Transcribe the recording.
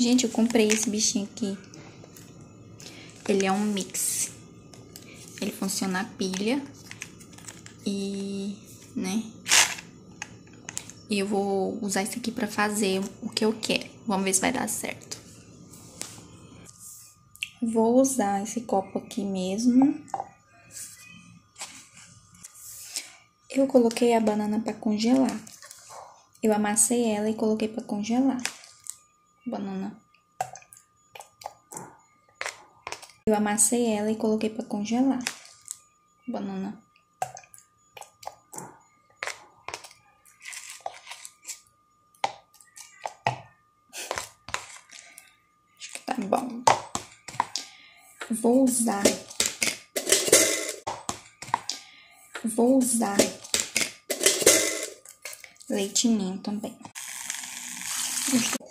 Gente, eu comprei esse bichinho aqui. Ele é um mix. Ele funciona a pilha. E, né? E eu vou usar isso aqui pra fazer o que eu quero. Vamos ver se vai dar certo. Vou usar esse copo aqui mesmo. Eu coloquei a banana pra congelar. Eu amassei ela e coloquei pra congelar. Banana. Eu amassei ela e coloquei pra congelar. Banana. Acho que tá bom. Vou usar leite ninho também.